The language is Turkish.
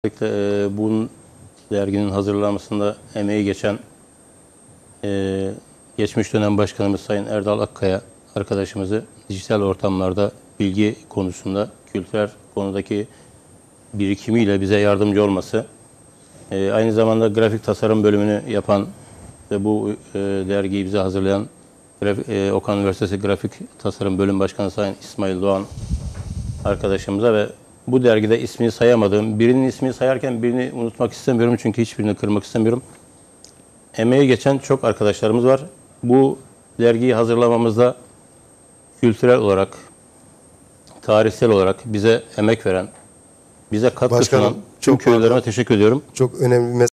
Özellikle bu derginin hazırlanmasında emeği geçen geçmiş dönem başkanımız Sayın Erdal Akkaya arkadaşımızı dijital ortamlarda bilgi konusunda, kültürel konudaki birikimiyle bize yardımcı olması, aynı zamanda grafik tasarım bölümünü yapan ve bu dergiyi bize hazırlayan Okan Üniversitesi Grafik Tasarım Bölüm Başkanı Sayın İsmail Doğan arkadaşımıza ve bu dergide ismini sayamadığım, birinin ismini sayarken birini unutmak istemiyorum çünkü hiçbirini kırmak istemiyorum. Emeği geçen çok arkadaşlarımız var. Bu dergiyi hazırlamamızda kültürel olarak, tarihsel olarak bize emek veren, bize katkı sunan tüm köylerime teşekkür ediyorum. Çok önemli bir